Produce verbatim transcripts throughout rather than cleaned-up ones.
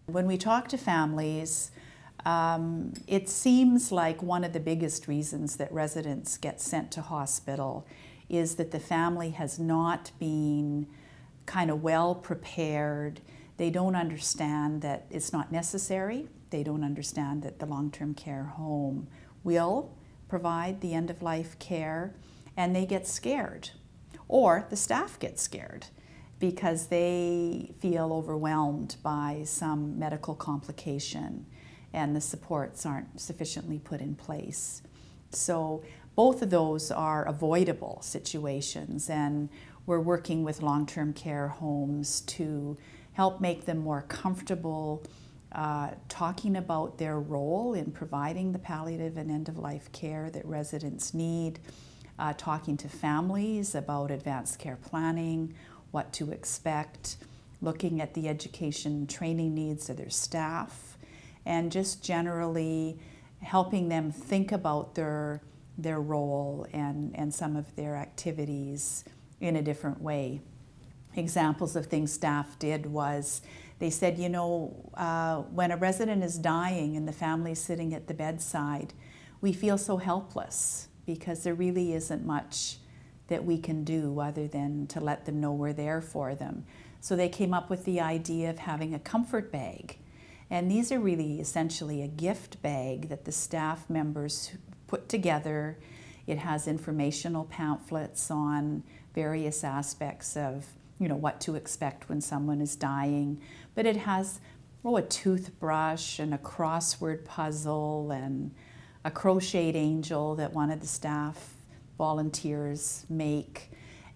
When we talk to families, um, it seems like one of the biggest reasons that residents get sent to hospital is that the family has not been kind of well prepared. They don't understand that it's not necessary. They don't understand that the long-term care home will provide the end-of-life care, and they get scared. Or the staff get scared because they feel overwhelmed by some medical complication and the supports aren't sufficiently put in place. So both of those are avoidable situations, and we're working with long-term care homes to help make them more comfortable uh, talking about their role in providing the palliative and end-of-life care that residents need, uh, talking to families about advanced care planning, what to expect, looking at the education and training needs of their staff, and just generally helping them think about their, their role and, and some of their activities in a different way. Examples of things staff did was they said, you know, uh, when a resident is dying and the family's sitting at the bedside, we feel so helpless because there really isn't much that we can do other than to let them know we're there for them. So they came up with the idea of having a comfort bag. And these are really essentially a gift bag that the staff members put together. It has informational pamphlets on various aspects of, you know, what to expect when someone is dying. But it has, oh, a toothbrush and a crossword puzzle and a crocheted angel that one of the staff volunteers make.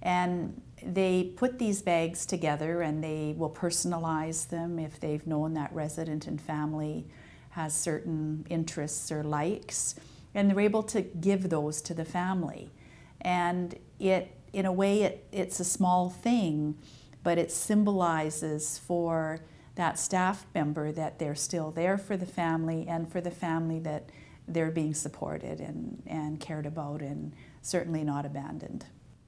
And they put these bags together and they will personalize them if they've known that resident and family has certain interests or likes. And they're able to give those to the family. And it, in a way, it, it's a small thing, but it symbolizes for that staff member that they're still there for the family, and for the family that they're being supported and, and cared about and certainly not abandoned.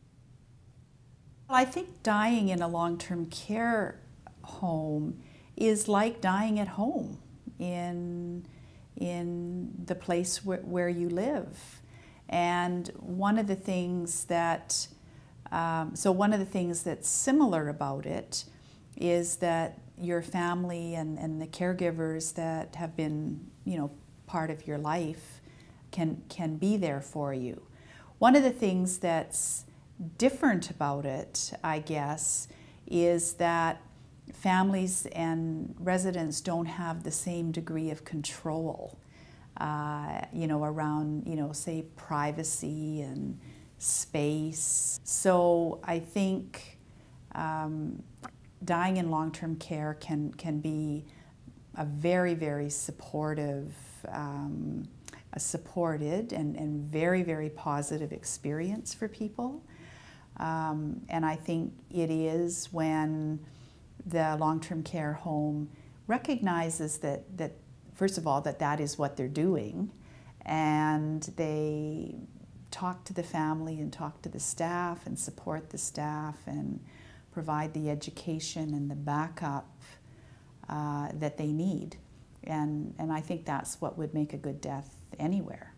I think dying in a long-term care home is like dying at home in, in the place where, where you live. And one of the things that, um, so one of the things that's similar about it is that your family and, and the caregivers that have been, you know, part of your life can, can be there for you. One of the things that's different about it, I guess, is that families and residents don't have the same degree of control, uh, you know, around, you know, say privacy and space. So I think um, dying in long-term care can, can be a very, very supportive, um, a supported and, and very, very positive experience for people. Um, and I think it is when the long-term care home recognizes that, that, first of all, that that is what they're doing, and they talk to the family and talk to the staff and support the staff and provide the education and the backup uh, that they need. And, and I think that's what would make a good death anywhere.